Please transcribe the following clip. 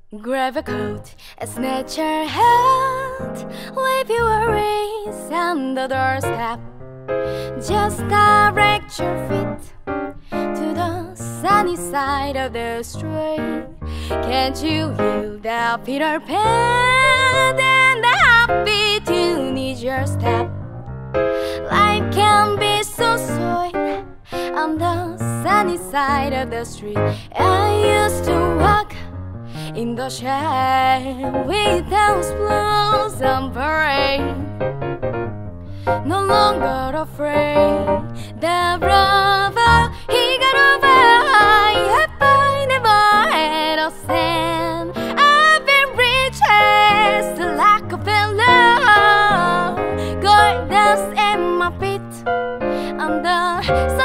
Grab a coat, it's nature hat. Leave your worries on the doorstep. Just direct your feet to the sunny side of the street. Can't you hear the Peter Pan and the happy tune is your step? Life can be so sweet on the sunny side of the street. I used to walk in the shade with those blues on parade, no longer afraid. The brother, he got over. If I never had a cent, I've been rich as the Rockefeller. Gold dust in my feet on the